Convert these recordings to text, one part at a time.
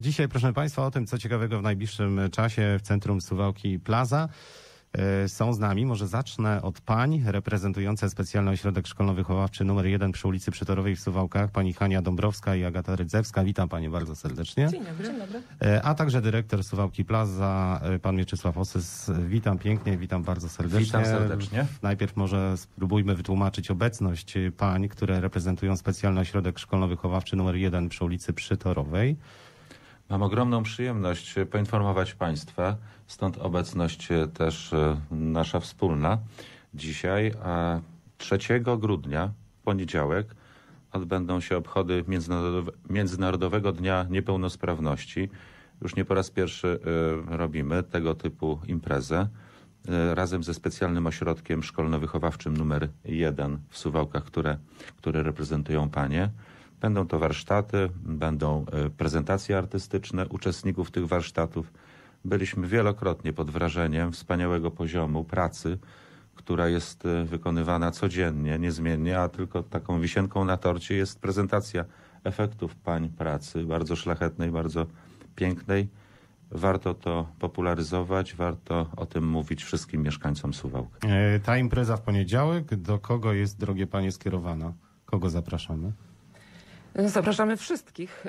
Dzisiaj, proszę Państwa, o tym, co ciekawego w najbliższym czasie w centrum Suwałki Plaza. Są z nami. Może zacznę od pań reprezentujące Specjalny Ośrodek Szkolno-Wychowawczy nr 1 przy ulicy Przytorowej w Suwałkach. Pani Hania Dąbrowska i Agata Rydzewska. Witam Panie bardzo serdecznie. Dzień dobry. Dzień dobry. A także dyrektor Suwałki Plaza, pan Mieczysław Osys. Witam pięknie, witam bardzo serdecznie. Witam serdecznie. Najpierw może spróbujmy wytłumaczyć obecność pań, które reprezentują Specjalny Ośrodek Szkolno-Wychowawczy nr 1 przy ulicy Przytorowej. Mam ogromną przyjemność poinformować Państwa, stąd obecność też nasza wspólna. Dzisiaj, 3 grudnia, poniedziałek, odbędą się obchody Międzynarodowego Dnia Niepełnosprawności. Już nie po raz pierwszy robimy tego typu imprezę razem ze Specjalnym Ośrodkiem Szkolno-Wychowawczym nr 1 w Suwałkach, które reprezentują panie. Będą to warsztaty, będą prezentacje artystyczne uczestników tych warsztatów. Byliśmy wielokrotnie pod wrażeniem wspaniałego poziomu pracy, która jest wykonywana codziennie, niezmiennie, a tylko taką wisienką na torcie jest prezentacja efektów pań pracy, bardzo szlachetnej, bardzo pięknej. Warto to popularyzować, warto o tym mówić wszystkim mieszkańcom Suwałk. Ta impreza w poniedziałek, do kogo jest, drogie panie, skierowana? Kogo zapraszamy? Zapraszamy wszystkich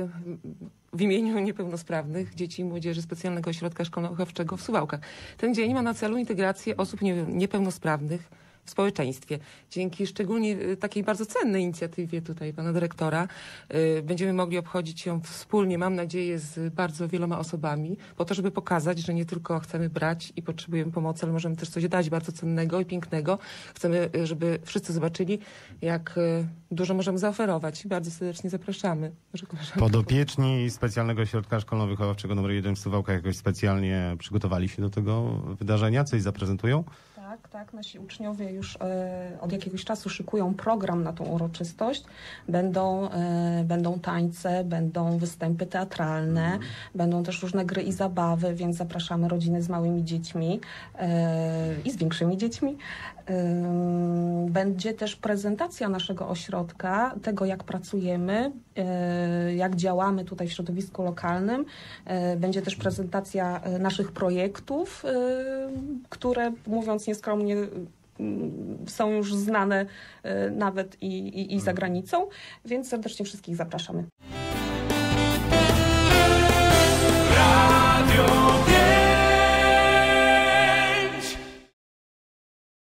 w imieniu niepełnosprawnych dzieci i młodzieży Specjalnego Ośrodka Szkolno-Wychowawczego w Suwałkach. Ten dzień ma na celu integrację osób niepełnosprawnych w społeczeństwie. Dzięki szczególnie takiej bardzo cennej inicjatywie tutaj pana dyrektora będziemy mogli obchodzić ją wspólnie, mam nadzieję, z bardzo wieloma osobami, po to, żeby pokazać, że nie tylko chcemy brać i potrzebujemy pomocy, ale możemy też coś dać bardzo cennego i pięknego. Chcemy, żeby wszyscy zobaczyli, jak dużo możemy zaoferować. Bardzo serdecznie zapraszamy. Podopieczni Specjalnego Ośrodka Szkolno-Wychowawczego nr 1 w Suwałkach jakoś specjalnie przygotowali się do tego wydarzenia? Coś zaprezentują? Tak, nasi uczniowie już od jakiegoś czasu szykują program na tą uroczystość. Będą tańce, będą występy teatralne, będą też różne gry i zabawy, więc zapraszamy rodziny z małymi dziećmi i z większymi dziećmi. Będzie też prezentacja naszego ośrodka, tego jak pracujemy, jak działamy tutaj w środowisku lokalnym. Będzie też prezentacja naszych projektów, które, mówiąc nieskromnie, są już znane nawet i za granicą, więc serdecznie wszystkich zapraszamy. Radio